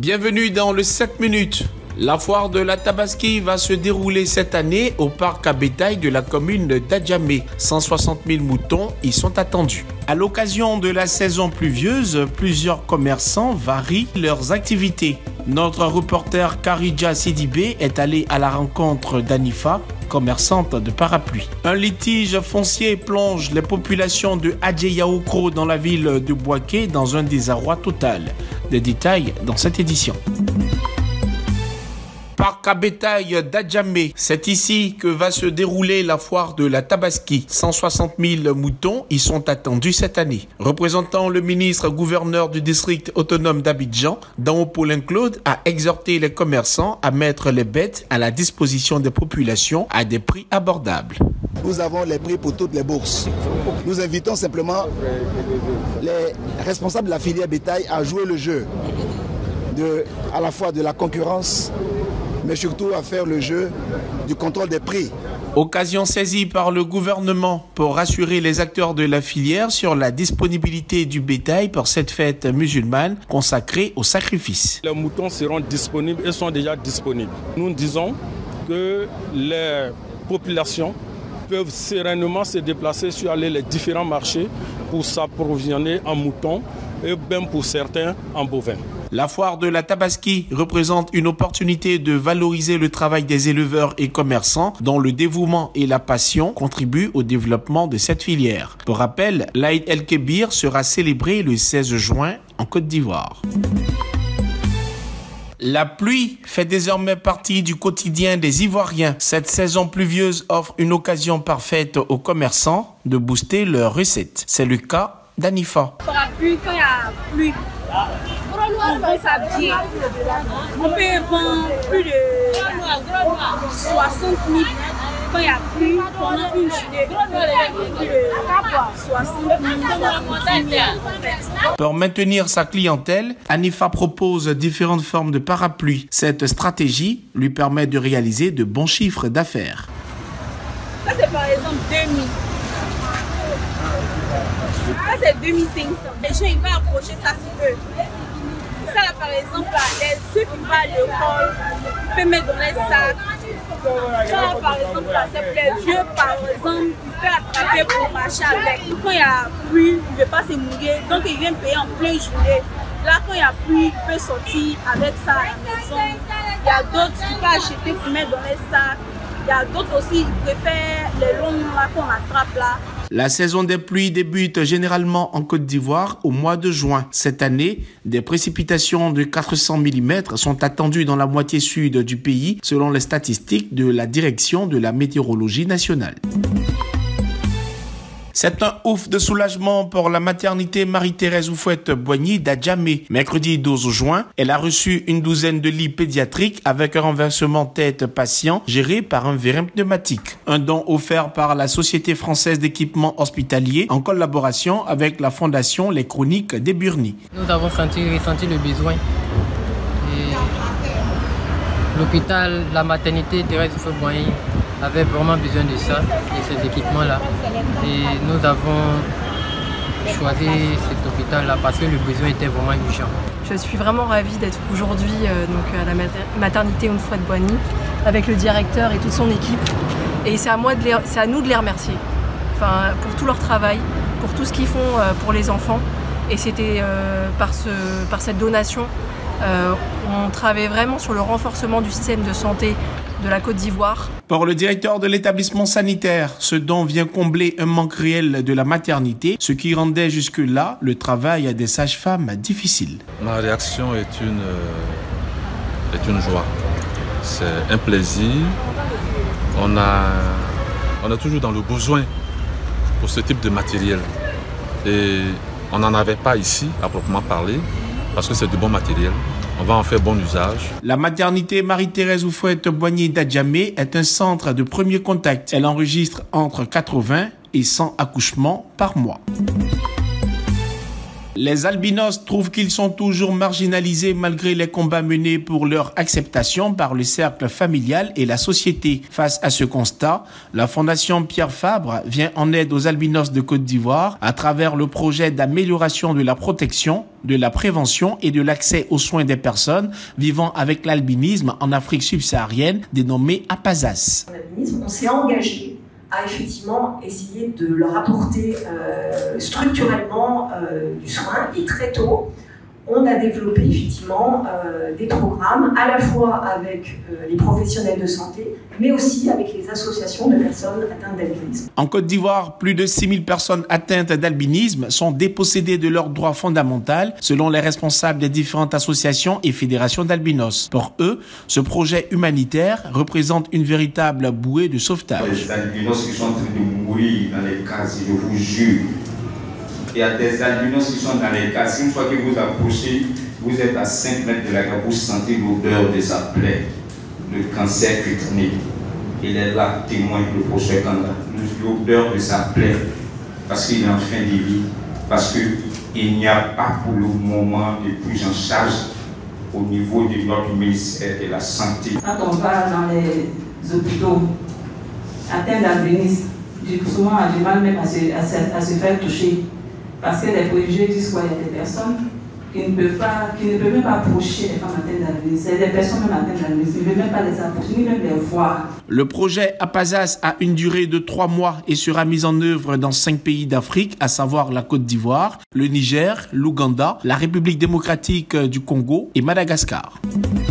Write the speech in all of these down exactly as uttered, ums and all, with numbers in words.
Bienvenue dans le sept minutes. La foire de la Tabaski va se dérouler cette année au parc à bétail de la commune d'Adjamé. cent soixante mille moutons y sont attendus. À l'occasion de la saison pluvieuse, plusieurs commerçants varient leurs activités. Notre reporter Karidja Sidibé est allé à la rencontre d'Anifa, commerçante de parapluies. Un litige foncier plonge les populations de Adjeyaoukro dans la ville de Bouaké dans un désarroi total. Des détails dans cette édition. Parc à bétail d'Adjamé, c'est ici que va se dérouler la foire de la Tabaski. cent soixante mille moutons y sont attendus cette année. Représentant le ministre gouverneur du district autonome d'Abidjan, Dao Paulin Claude a exhorté les commerçants à mettre les bêtes à la disposition des populations à des prix abordables. Nous avons les prix pour toutes les bourses. Nous invitons simplement les responsables de la filière bétail à jouer le jeu de, à la fois de la concurrence, mais surtout à faire le jeu du contrôle des prix. Occasion saisie par le gouvernement pour rassurer les acteurs de la filière sur la disponibilité du bétail pour cette fête musulmane consacrée au sacrifice. Les moutons seront disponibles et sont déjà disponibles. Nous disons que les populations peuvent sereinement se déplacer sur les différents marchés pour s'approvisionner en moutons et même pour certains en bovins. La foire de la Tabaski représente une opportunité de valoriser le travail des éleveurs et commerçants dont le dévouement et la passion contribuent au développement de cette filière. Pour rappel, l'Aïd el-Kébir sera célébré le seize juin en Côte d'Ivoire. La pluie fait désormais partie du quotidien des Ivoiriens. Cette saison pluvieuse offre une occasion parfaite aux commerçants de booster leurs recettes. C'est le cas d'Anifa. Parapluie, quand il y a pluie, on vend ça bien. On peut vendre plus de soixante mille. Quand il y a pluie, pendant une journée, plus de soixante mille, soixante mille. Pour maintenir sa clientèle, Anifa propose différentes formes de parapluies. Cette stratégie lui permet de réaliser de bons chiffres d'affaires. Ça, c'est par exemple deux mille. Ça, c'est deux mille cinq cents. Les gens, ils vont approcher ça sur eux. Ça, là, par exemple, là, les, ceux qui vont à l'école, ils peuvent mettre dans les sacs. Ça, là, par exemple, là, c'est les vieux, par exemple, ils peuvent attraper pour marcher avec. Quand il y a pluie, il ne veut pas se mouiller, donc ils viennent payer en plein journée. Là, quand il y a pluie, il peut sortir avec ça à la maison. Il y a d'autres qui peuvent acheter pour mettre dans les sacs. Il y a d'autres aussi qui préfèrent les longs là qu'on attrape là. La saison des pluies débute généralement en Côte d'Ivoire au mois de juin. Cette année, des précipitations de quatre cents millimètres sont attendues dans la moitié sud du pays, selon les statistiques de la Direction de la météorologie nationale. C'est un ouf de soulagement pour la maternité Marie-Thérèse Oufouette-Boigny d'Adjamé. Mercredi douze juin, elle a reçu une douzaine de lits pédiatriques avec un renversement tête patient géré par un vérin pneumatique. Un don offert par la Société française d'équipement hospitalier en collaboration avec la Fondation Les Chroniques des Burnies. Nous avons senti, ressenti le besoin. L'hôpital, la maternité Thérèse Oufouette-Boigny avait vraiment besoin de ça, de ces équipements-là. Et nous avons choisi cet hôpital-là parce que le besoin était vraiment urgent. Je suis vraiment ravie d'être aujourd'hui euh, donc à la maternité Oufouette-Boigny avec le directeur et toute son équipe. Et c'est à, moi de les, c'est à nous de les remercier enfin, pour tout leur travail, pour tout ce qu'ils font euh, pour les enfants. Et c'était euh, par, ce, par cette donation, euh, on travaillait vraiment sur le renforcement du système de santé de la Côte d'Ivoire. Pour le directeur de l'établissement sanitaire, ce don vient combler un manque réel de la maternité, ce qui rendait jusque-là le travail des sages-femmes difficile. Ma réaction est une, euh, est une joie. C'est un plaisir. On a, on a toujours dans le besoin pour ce type de matériel. Et on n'en avait pas ici, à proprement parler, parce que c'est du bon matériel. On va en faire bon usage. La maternité Marie-Thérèse Oufouette-Boigny d'Adjamé est un centre de premier contact. Elle enregistre entre quatre-vingts et cent accouchements par mois. Les albinos trouvent qu'ils sont toujours marginalisés malgré les combats menés pour leur acceptation par le cercle familial et la société. Face à ce constat, la Fondation Pierre Fabre vient en aide aux albinos de Côte d'Ivoire à travers le projet d'amélioration de la protection, de la prévention et de l'accès aux soins des personnes vivant avec l'albinisme en Afrique subsaharienne, dénommé APASAS. On s'est engagé à effectivement essayer de leur apporter euh, structurellement euh, du soin, et très tôt on a développé effectivement euh, des programmes à la fois avec euh, les professionnels de santé, mais aussi avec les associations de personnes atteintes d'albinisme. En Côte d'Ivoire, plus de six mille personnes atteintes d'albinisme sont dépossédées de leurs droits fondamentaux, selon les responsables des différentes associations et fédérations d'albinos. Pour eux, ce projet humanitaire représente une véritable bouée de sauvetage. Les albinos qui sont en train de mourir dans les cases, je vous jure. Il y a des albinos qui sont dans les cases. Une fois que vous approchez, vous êtes à cinq mètres de la case, vous sentez l'odeur de sa plaie, le cancer cutané. Il est là, témoin de prochain candidat. L'odeur de sa plaie, parce qu'il est en fin de vie, parce qu'il n'y a pas pour le moment de prise en charge au niveau de notre ministère de la Santé. Quand on va dans les hôpitaux atteints d'albinisme, souvent on a du mal même à se, à se, à se faire toucher. Parce que les préjugés disent qu'il y a des personnes qui ne peuvent pas, qui ne peuvent même pas approcher les femmes atteintes d'albinisme. C'est des personnes même atteintes d'albinisme, ils ne peuvent même pas les approcher, ni même les voir. Le projet APASAS a une durée de trois mois et sera mis en œuvre dans cinq pays d'Afrique, à savoir la Côte d'Ivoire, le Niger, l'Ouganda, la République démocratique du Congo et Madagascar.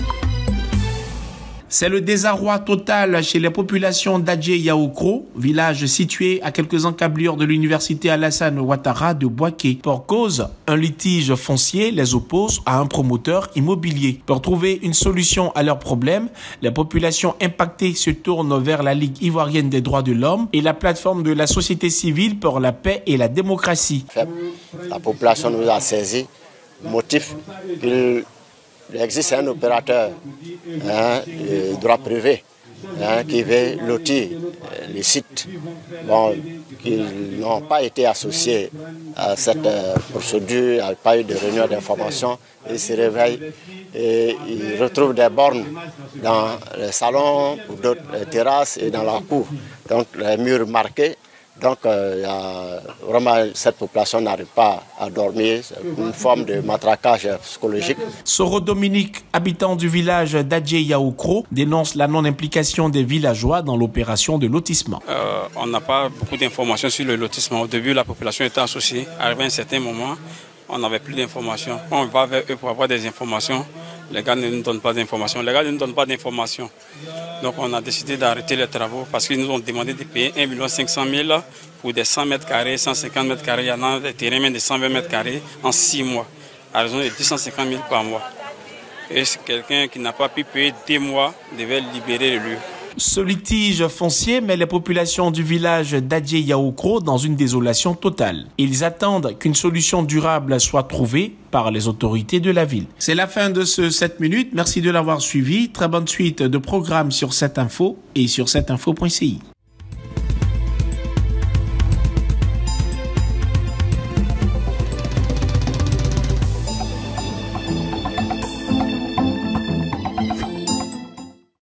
C'est le désarroi total chez les populations d'Adjé-Yaoukro, village situé à quelques encablures de l'université Alassane Ouattara de Bouaké. Pour cause, un litige foncier les oppose à un promoteur immobilier. Pour trouver une solution à leurs problèmes, les populations impactées se tournent vers la Ligue ivoirienne des droits de l'homme et la plateforme de la société civile pour la paix et la démocratie. La population nous a saisi, motif qu'il Il existe un opérateur, hein, de droit privé, hein, qui veut lotir les sites, bon, qui n'ont pas été associés à cette euh, procédure, il n'y a pas eu de réunion d'information. Ils se réveillent et ils retrouvent des bornes dans les salons, ou d'autres terrasses et dans la cour. Donc les murs marqués. Donc, euh, y a vraiment, cette population n'arrive pas à dormir, c'est une forme de matraquage psychologique. Soro Dominique, habitant du village d'Adjé-Yaoukro, dénonce la non-implication des villageois dans l'opération de lotissement. Euh, on n'a pas beaucoup d'informations sur le lotissement. Au début, la population était associée. Arrivé à un certain moment, on n'avait plus d'informations. On va vers eux pour avoir des informations. Les gars ne nous donnent pas d'informations. Les gars ne nous donnent pas d'informations. Donc on a décidé d'arrêter les travaux parce qu'ils nous ont demandé de payer un million cinq cent mille pour des cent mètres carrés, cent cinquante mètres carrés. Il y en a des terrains même de cent vingt mètres carrés en six mois, à raison de deux cent cinquante mille par mois. Et quelqu'un qui n'a pas pu payer deux mois devait libérer le lieu. Ce litige foncier met les populations du village d'Adjé-Yaoukro dans une désolation totale. Ils attendent qu'une solution durable soit trouvée par les autorités de la ville. C'est la fin de ce sept minutes. Merci de l'avoir suivi. Très bonne suite de programmes sur cette info et sur cette info point c i.